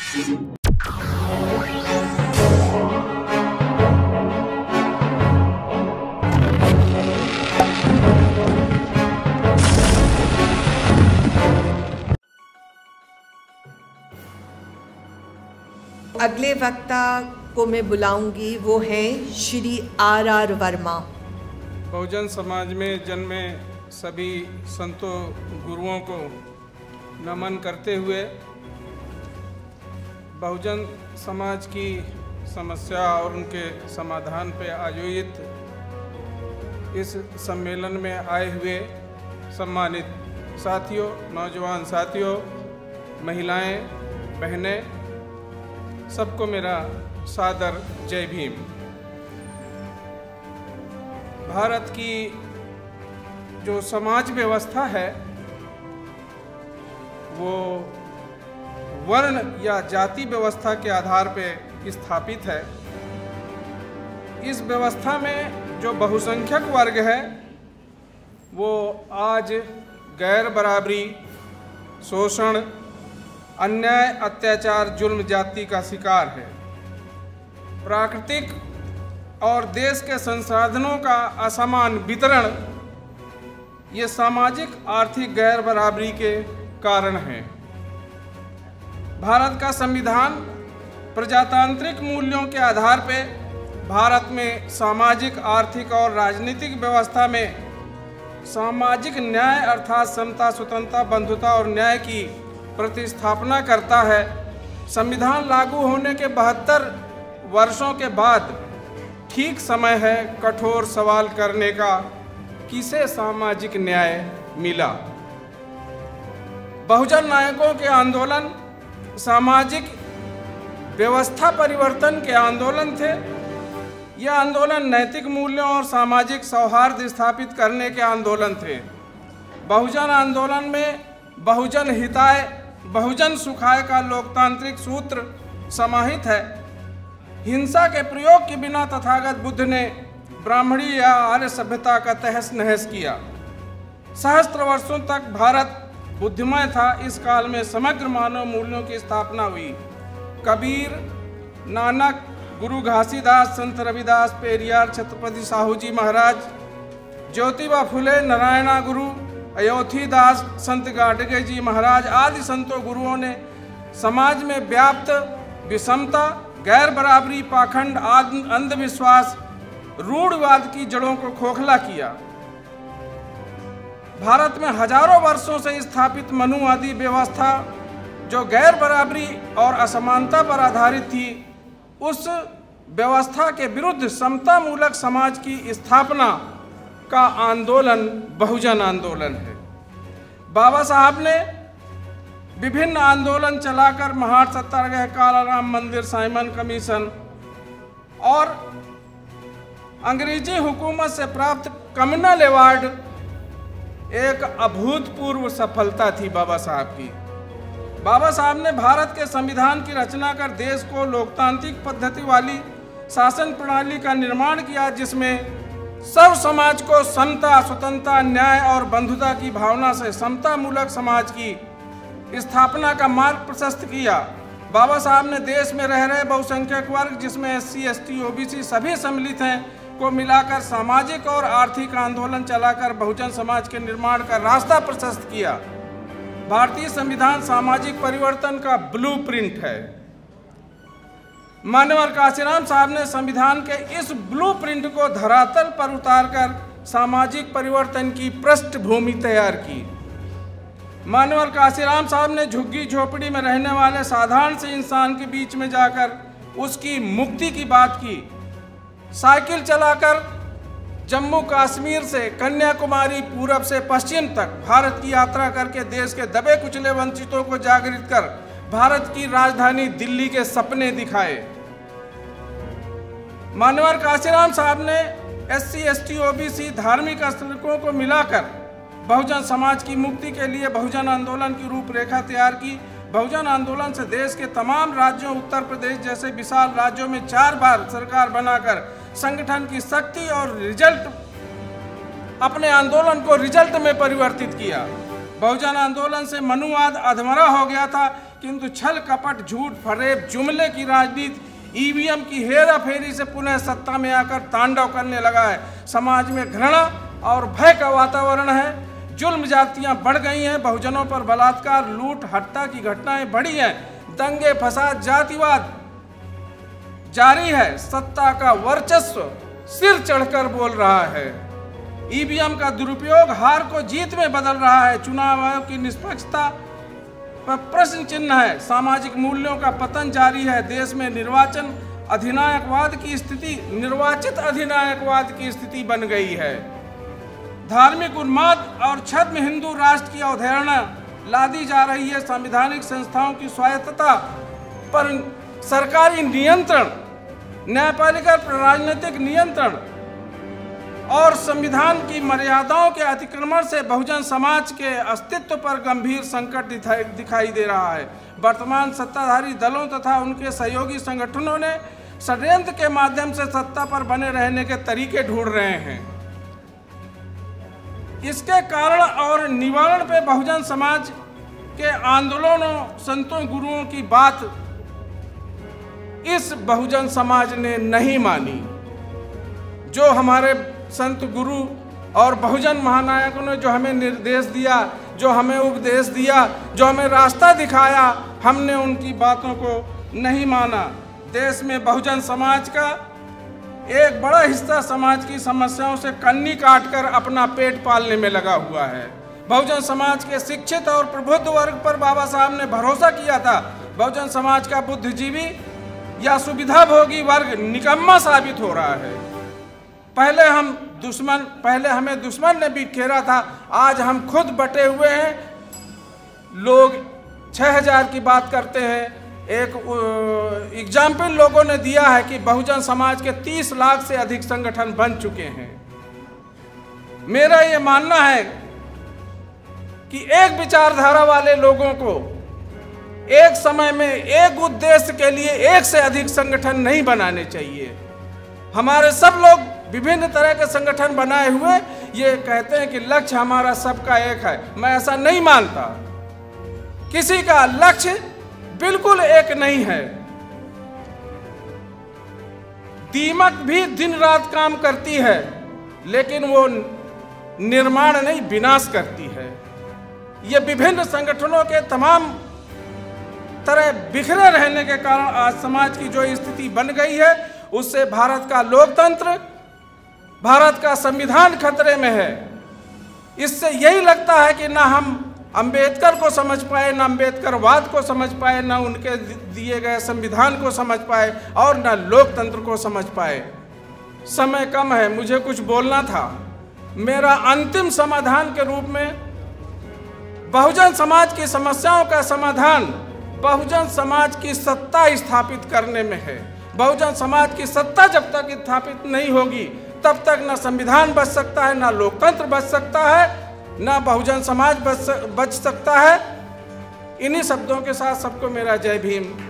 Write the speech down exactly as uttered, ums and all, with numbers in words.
अगले वक्ता को मैं बुलाऊंगी, वो हैं श्री आर आर वर्मा। बहुजन समाज में जन्मे सभी संतों गुरुओं को नमन करते हुए बहुजन समाज की समस्या और उनके समाधान पर आयोजित इस सम्मेलन में आए हुए सम्मानित साथियों, नौजवान साथियों, महिलाएं, बहनें, सबको मेरा सादर जय भीम। भारत की जो समाज व्यवस्था है वो वर्ण या जाति व्यवस्था के आधार पर स्थापित है। इस व्यवस्था में जो बहुसंख्यक वर्ग है वो आज गैर बराबरी, शोषण, अन्याय, अत्याचार, जुल्म जाति का शिकार है। प्राकृतिक और देश के संसाधनों का असमान वितरण ये सामाजिक आर्थिक गैर बराबरी के कारण है। भारत का संविधान प्रजातांत्रिक मूल्यों के आधार पर भारत में सामाजिक, आर्थिक और राजनीतिक व्यवस्था में सामाजिक न्याय अर्थात समता, स्वतंत्रता, बंधुता और न्याय की प्रतिस्थापना करता है। संविधान लागू होने के बहत्तर वर्षों के बाद ठीक समय है कठोर सवाल करने का, किसे सामाजिक न्याय मिला। बहुजन नायकों के आंदोलन सामाजिक व्यवस्था परिवर्तन के आंदोलन थे। यह आंदोलन नैतिक मूल्यों और सामाजिक सौहार्द स्थापित करने के आंदोलन थे। बहुजन आंदोलन में बहुजन हिताय, बहुजन सुखाय का लोकतांत्रिक सूत्र समाहित है। हिंसा के प्रयोग के बिना तथागत बुद्ध ने ब्राह्मणी या आर्य सभ्यता का तहस नहस किया। सहस्त्र वर्षों तक भारत बुद्धिमय था। इस काल में समग्र मानव मूल्यों की स्थापना हुई। कबीर, नानक, गुरु घासीदास, संत रविदास, पेरियार, छत्रपति साहू जी महाराज, ज्योतिबा फुले, नारायणा गुरु, अयोध्यादास, संत गाडगे जी महाराज आदि संतों गुरुओं ने समाज में व्याप्त विषमता, गैर बराबरी, पाखंड, अंधविश्वास, रूढ़वाद की जड़ों को खोखला किया। भारत में हजारों वर्षों से स्थापित मनुवादी व्यवस्था जो गैर बराबरी और असमानता पर आधारित थी, उस व्यवस्था के विरुद्ध समता मूलक समाज की स्थापना का आंदोलन बहुजन आंदोलन है। बाबा साहब ने विभिन्न आंदोलन चलाकर महार सत्याग्रह, काला राम मंदिर, साइमन कमीशन और अंग्रेजी हुकूमत से प्राप्त कम्युनल अवार्ड एक अभूतपूर्व सफलता थी बाबा साहब की। बाबा साहब ने भारत के संविधान की रचना कर देश को लोकतांत्रिक पद्धति वाली शासन प्रणाली का निर्माण किया, जिसमें सर्व समाज को समता, स्वतंत्रता, न्याय और बंधुता की भावना से समता मूलक समाज की स्थापना का मार्ग प्रशस्त किया। बाबा साहब ने देश में रह रहे बहुसंख्यक वर्ग, जिसमें S C, S T, O B C सभी सम्मिलित हैं, को मिलाकर सामाजिक और आर्थिक आंदोलन चलाकर बहुजन समाज के निर्माण का रास्ता प्रशस्त किया। भारतीय संविधान सामाजिक परिवर्तन का ब्लूप्रिंट है। मानवर काशीराम साहब ने संविधान के इस ब्लूप्रिंट को धरातल पर उतारकर सामाजिक परिवर्तन की पृष्ठभूमि तैयार की। मानवर काशीराम साहब ने झुग्गी झोपड़ी में रहने वाले साधारण से इंसान के बीच में जाकर उसकी मुक्ति की बात की। साइकिल चलाकर जम्मू कश्मीर से कन्याकुमारी, पूरब से पश्चिम तक भारत की यात्रा करके देश के दबे कुचले वंचितों को जागृत कर भारत की राजधानी दिल्ली के सपने दिखाए। मानवर काशीराम साहब ने S C, S T, O B C धार्मिक अल्पसंख्यकों को मिलाकर बहुजन समाज की मुक्ति के लिए बहुजन आंदोलन की रूपरेखा तैयार की। बहुजन आंदोलन से देश के तमाम राज्यों, उत्तर प्रदेश जैसे विशाल राज्यों में चार बार सरकार बनाकर संगठन की शक्ति और रिजल्ट, अपने आंदोलन को रिजल्ट में परिवर्तित किया। बहुजन आंदोलन से मनुवाद अधमरा हो गया था। किंतु छल कपट झूठ फरेब जुमले की राजनीति ईवीएम की हेरा फेरी से पुनः सत्ता में आकर तांडव करने लगा है। समाज में घृणा और भय का वातावरण है। जुल्म जातियां बढ़ गई हैं, बहुजनों पर बलात्कार लूट हत्या की घटनाएं बढ़ी हैं, दंगे फसाद जातिवाद जारी है, सत्ता का वर्चस्व सिर चढ़कर बोल रहा है। ईवीएम का दुरुपयोग हार को जीत में बदल रहा है। चुनाव आयोग की निष्पक्षता पर प्रश्न चिन्ह है। सामाजिक मूल्यों का पतन जारी है। देश में निर्वाचन अधिनायकवाद की स्थिति निर्वाचित अधिनायकवाद की स्थिति बन गई है। धार्मिक उन्माद और छद्म हिंदू राष्ट्र की अवधारणा लादी जा रही है। संवैधानिक संस्थाओं की स्वायत्तता पर सरकारी नियंत्रण, न्यायपालिका पर राजनीतिक नियंत्रण और संविधान की मर्यादाओं के अतिक्रमण से बहुजन समाज के अस्तित्व पर गंभीर संकट दिखाई दे रहा है। वर्तमान सत्ताधारी दलों तथा उनके सहयोगी संगठनों ने षड्यंत्र के माध्यम से सत्ता पर बने रहने के तरीके ढूंढ रहे हैं। इसके कारण और निवारण पे बहुजन समाज के आंदोलनों, संतों, गुरुओं की बात इस बहुजन समाज ने नहीं मानी। जो हमारे संत गुरु और बहुजन महानायकों ने जो हमें निर्देश दिया, जो हमें उपदेश दिया, जो हमें रास्ता दिखाया, हमने उनकी बातों को नहीं माना। देश में बहुजन समाज का एक बड़ा हिस्सा समाज की समस्याओं से कन्नी काटकर अपना पेट पालने में लगा हुआ है। बहुजन समाज के शिक्षित और प्रबुद्ध वर्ग पर बाबा साहब ने भरोसा किया था। बहुजन समाज का बुद्धिजीवी या सुविधाभोगी वर्ग निकम्मा साबित हो रहा है। पहले हम दुश्मन पहले हमें दुश्मन ने बिखेरा था, आज हम खुद बटे हुए हैं। लोग छः हजार की बात करते हैं। एक एग्जाम्पल लोगों ने दिया है कि बहुजन समाज के तीस लाख से अधिक संगठन बन चुके हैं। मेरा ये मानना है कि एक विचारधारा वाले लोगों को एक समय में एक उद्देश्य के लिए एक से अधिक संगठन नहीं बनाने चाहिए। हमारे सब लोग विभिन्न तरह के संगठन बनाए हुए ये कहते हैं कि लक्ष्य हमारा सबका एक है। मैं ऐसा नहीं मानता। किसी का लक्ष्य बिल्कुल एक नहीं है। दीमक भी दिन रात काम करती है, लेकिन वो निर्माण नहीं, विनाश करती है। ये विभिन्न संगठनों के तमाम तरह बिखरे रहने के कारण आज समाज की जो स्थिति बन गई है, उससे भारत का लोकतंत्र, भारत का संविधान खतरे में है। इससे यही लगता है कि ना हम अंबेडकर को समझ पाए, ना अंबेडकरवाद को समझ पाए, ना उनके दिए गए संविधान को समझ पाए और ना लोकतंत्र को समझ पाए। समय कम है, मुझे कुछ बोलना था। मेरा अंतिम समाधान के रूप में बहुजन समाज की समस्याओं का समाधान बहुजन समाज की सत्ता स्थापित करने में है। बहुजन समाज की सत्ता जब तक स्थापित नहीं होगी, तब तक ना संविधान बच सकता है, ना लोकतंत्र बच सकता है, ना बहुजन समाज बच बच सकता है। इन्हीं शब्दों के साथ सबको मेरा जय भीम।